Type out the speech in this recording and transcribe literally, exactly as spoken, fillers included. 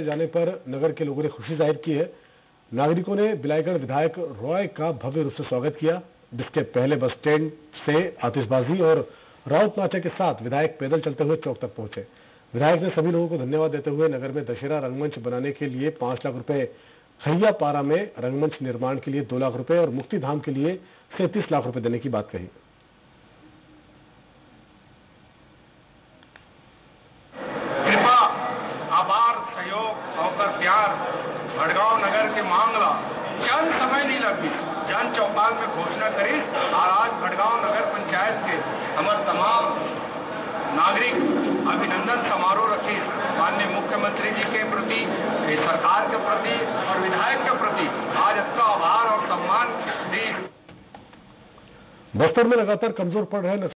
जाने पर नगर के लोगों ने खुशी जाहिर की है। नागरिकों ने बिलाईगढ़ विधायक रॉय का भव्य रूप से स्वागत किया, जिसके पहले बस स्टैंड से आतिशबाजी और राउत नाचे के साथ विधायक पैदल चलते हुए चौक तक पहुंचे। विधायक ने सभी लोगों को धन्यवाद देते हुए नगर में दशहरा रंगमंच बनाने के लिए पांच लाख रुपए, खैयापारा में रंगमंच निर्माण के लिए दो लाख रुपए और मुक्तिधाम के लिए सैंतीस लाख रुपए देने की बात कही। कृपा आभार सहयोग और प्यार भड़गांव नगर के मांगला चंद समय नहीं लगी जन चौपाल में घोषणा करी और आज भड़गांव नगर पंचायत के हमारे तमाम नागरिक अभिनंदन समारोह रखी। माननीय मुख्यमंत्री जी के प्रति, सरकार के प्रति और विधायक के प्रति आज आपका आभार और सम्मान दी। बस्तर में लगातार कमजोर पड़ रहे